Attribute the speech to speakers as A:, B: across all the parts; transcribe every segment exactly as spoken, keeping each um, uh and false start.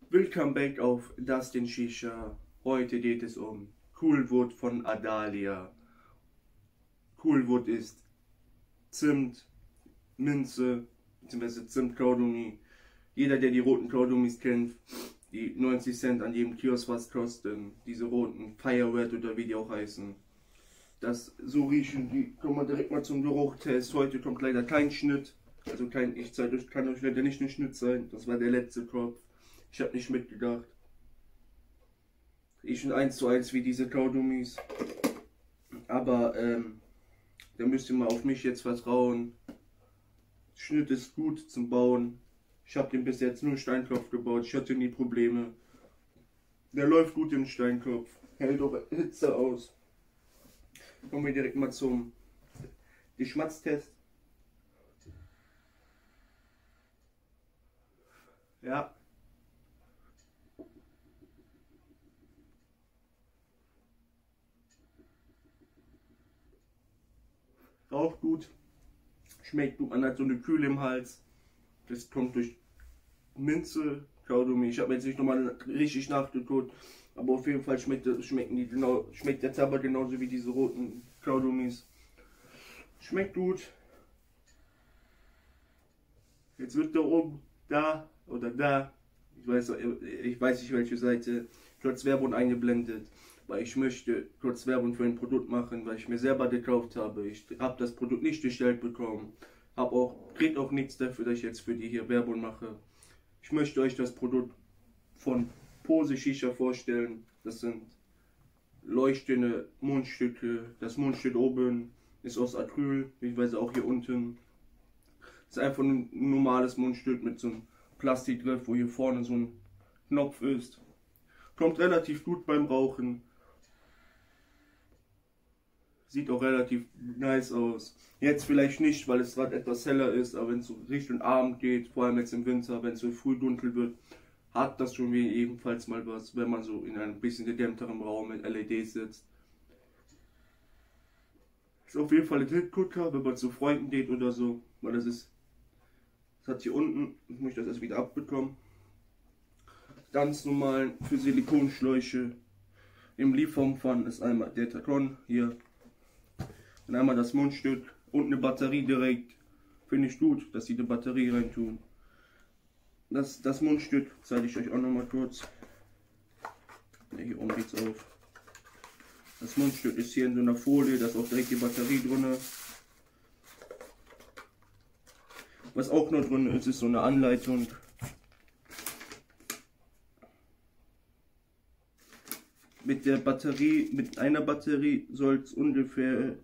A: Willkommen back auf Dustin Shisha. Heute geht es um Coolwood von Adalia. Coolwood ist Zimt, Minze, bzw. Zimt-Kaugummi. Jeder, der die roten Kaugummis kennt, die neunzig Cent an jedem Kiosk was kosten, diese roten Firewood oder wie die auch heißen. Das so riechen, die kommen wir direkt mal zum Geruchtest. Heute kommt leider kein Schnitt. Also kein, ich zeige euch, kann euch leider nicht ein Schnitt sein. Das war der letzte Kopf. Ich habe nicht mitgedacht. Riechen eins zu eins wie diese Kaugummis. Aber ähm, da müsst ihr mal auf mich jetzt vertrauen. Schnitt ist gut zum Bauen. Ich habe den bis jetzt nur Steinkopf gebaut. Ich hatte nie Probleme. Der läuft gut im Steinkopf. Hält auch Hitze aus. Kommen wir direkt mal zum Geschmackstest. Ja. Raucht gut. Schmeckt gut. Man hat so eine Kühle im Hals. Das kommt durch Minze, Kaugummi. Ich habe jetzt nicht nochmal richtig nachgeguckt. Aber auf jeden Fall schmeckt, schmecken die genau, schmeckt der Tabak genauso wie diese roten Kaugummis. Schmeckt gut. Jetzt wird da oben, da oder da, ich weiß, ich weiß nicht welche Seite, kurz Werbung eingeblendet. Weil ich möchte kurz Werbung für ein Produkt machen, weil ich mir selber gekauft habe. Ich habe das Produkt nicht gestellt bekommen. Hab auch, kriegt auch nichts dafür, dass ich jetzt für die hier Werbung mache. Ich möchte euch das Produkt von Pose Shisha vorstellen. Das sind leuchtende Mundstücke. Das Mundstück oben ist aus Acryl, beziehungsweise auch hier unten. Das ist einfach ein normales Mundstück mit so einem Plastikgriff, wo hier vorne so ein Knopf ist. Kommt relativ gut beim Rauchen. Sieht auch relativ nice aus. Jetzt vielleicht nicht, weil es gerade etwas heller ist, aber wenn es so Richtung Abend geht, vor allem jetzt im Winter, wenn es so früh dunkel wird, hat das schon wie ebenfalls mal was, wenn man so in einem bisschen gedämmteren Raum mit L E Ds sitzt. Ist auf jeden Fall ein Hitgucker, wenn man zu Freunden geht oder so, weil das ist, das hat hier unten, ich muss das erst wieder abbekommen, ganz normalen für Silikonschläuche. Im Lieferumfang ist einmal der Takon hier. Und einmal das Mundstück und eine Batterie direkt. Finde ich gut, dass sie eine Batterie reintun. Das, das Mundstück zeige ich euch auch noch mal kurz. Ja, hier oben geht's auf. Das Mundstück ist hier in so einer Folie, da ist auch direkt die Batterie drin. Was auch noch drin ist, ist so eine Anleitung. Mit der Batterie, mit einer Batterie soll es ungefähr,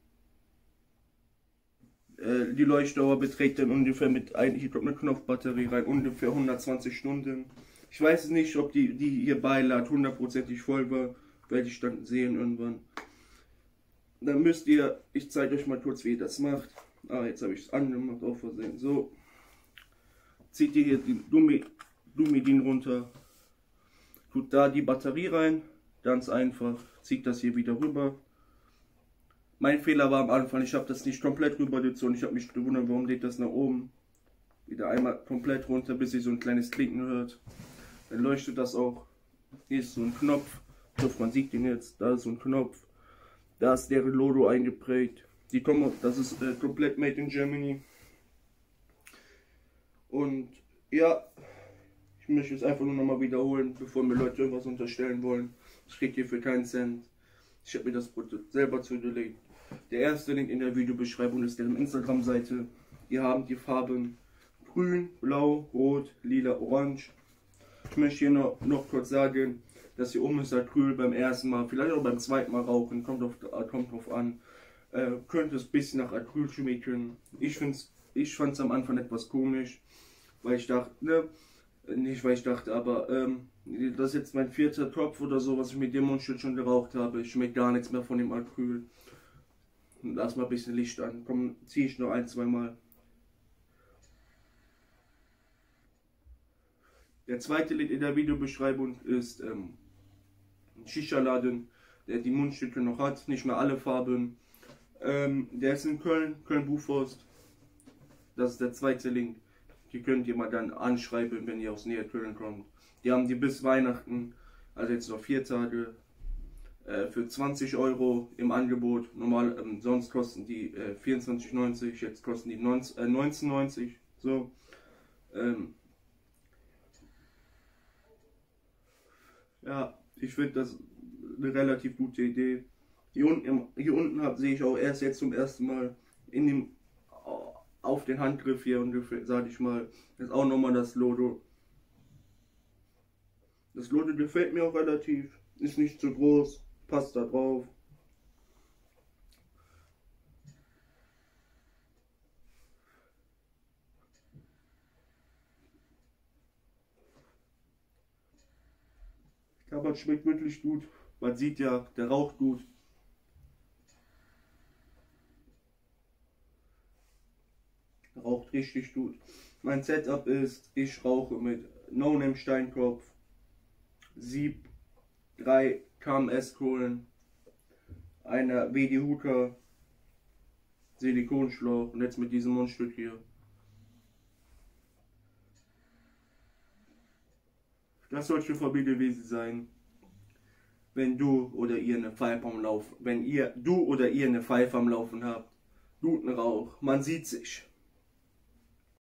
A: äh, die Leuchtdauer beträgt dann ungefähr mit, ein, hier kommt eine Knopfbatterie rein, ungefähr hundertzwanzig Stunden. Ich weiß nicht, ob die, die hier Beilad hundertprozentig voll war, werde ich dann sehen irgendwann. Dann müsst ihr, ich zeige euch mal kurz, wie ihr das macht. Ah, jetzt habe ich es angemacht, auf Versehen. So, zieht ihr hier den Gummidin runter, tut da die Batterie rein. Ganz einfach, zieht das hier wieder rüber. Mein Fehler war am Anfang, ich habe das nicht komplett rüber gezogen. Ich habe mich gewundert, warum geht das nach oben. Wieder einmal komplett runter, bis ihr so ein kleines Klinken hört. Dann leuchtet das auch. Hier ist so ein Knopf. Ich hoffe, man sieht den jetzt. Da ist so ein Knopf. Da ist deren Logo eingeprägt. Die kommen, das ist äh, komplett made in Germany. Und ja, ich möchte es einfach nur noch mal wiederholen, bevor mir Leute irgendwas unterstellen wollen. Das kriegt ihr für keinen Cent. Ich habe mir das Produkt selber zugelegt. Der erste Link in der Videobeschreibung ist deren Instagram-Seite. Hier haben die Farben grün, blau, rot, lila, orange. Ich möchte hier noch, noch kurz sagen, dass hier oben ist Acryl beim ersten Mal, vielleicht auch beim zweiten Mal rauchen, kommt, auf, kommt drauf an. Äh, könnte es ein bisschen nach Acryl schmecken. Ich, ich fand es am Anfang etwas komisch, weil ich dachte, ne, nicht weil ich dachte, aber ähm, das ist jetzt mein vierter Topf oder so, was ich mit dem Mundstück schon geraucht habe. Ich schmecke gar nichts mehr von dem Acryl. Lass mal ein bisschen Licht an. Komm, ziehe ich noch ein, zwei Mal. Der zweite Link in der Videobeschreibung ist ähm, ein Shisha-Laden, der die Mundstücke noch hat, nicht mehr alle Farben. Ähm, der ist in Köln, Köln-Buchforst. Das ist der zweite Link. Die könnt ihr mal dann anschreiben, wenn ihr aus Nähe Köln kommt. Die haben die bis Weihnachten, also jetzt noch vier Tage, äh, für zwanzig Euro im Angebot. Normal, ähm, sonst kosten die äh, vierundzwanzig neunzig, jetzt kosten die neunzehn neunzig. So. Ähm, ja, ich finde das eine relativ gute Idee. Hier unten, hier unten hab, sehe ich auch erst jetzt zum ersten Mal in dem, auf den Handgriff hier ungefähr, sage ich mal, ist auch nochmal das Logo. Das Logo gefällt mir auch relativ, ist nicht zu groß, passt da drauf. Der Tabak schmeckt wirklich gut. Man sieht ja, der raucht gut. Der raucht richtig gut. Mein Setup ist, ich rauche mit No Name Steinkopf, Sieb, drei K M S Kohlen, einer W D Hooker, Silikonschlauch und jetzt mit diesem Mundstück hier. Das sollte von mir gewesen sein, wenn du oder ihr eine Pfeife am Laufen, wenn ihr, du oder ihr eine Pfeife am Laufen habt. Guten Rauch, man sieht sich.